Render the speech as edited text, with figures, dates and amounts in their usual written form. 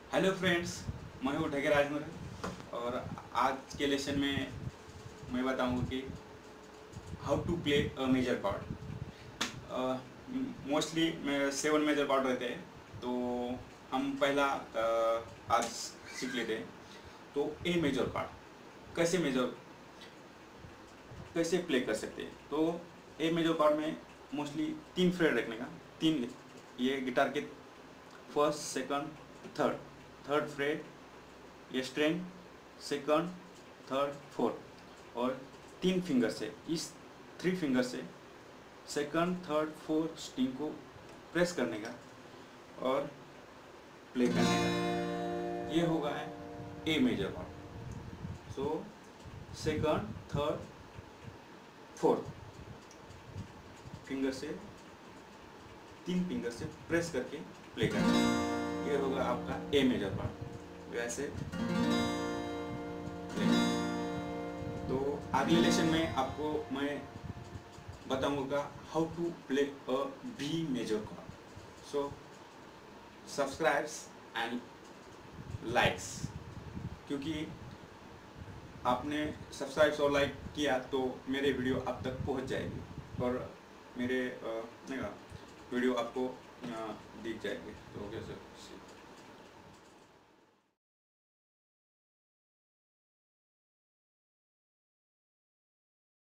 Hello friends, मैं हूँ ढगे राजमर और आज के लेसन में मैं बताऊंगा कि how to play A major chord. Mostly में 7 मेजर कॉर्ड रहते हैं, तो हम पहला आज सीख लेते हैं। तो ए मेजर कॉर्ड कैसे प्ले कर सकते हैं। तो ए मेजर कॉर्ड में मोस्टली 3 फ्रेड रखने का। 3 ये गिटार के फर्स्ट सेकंड थर्ड फ्रेड, ये स्ट्रिंग सेकंड थर्ड फोर्थ, और 3 फिंगर से, इस 3 फिंगर से सेकंड थर्ड फोर्थ स्ट्रिंग को प्रेस करने का और प्ले करने का। ये होगा है A major chord. So second third fourth finger से, 3 फिंगर से प्रेस करके प्ले करना है। ये होगा आपका ए मेजर कॉर्ड। वैसे तो अगले लेसन में आपको मैं बताऊंगा how to play a B major chord. So subscribes and likes, क्योंकि आपने सब्सक्राइब और लाइक किया तो मेरे वीडियो आप तक पहुंच जाएगी और मेरे वीडियो आपको दिख जाएगी। तो कैसे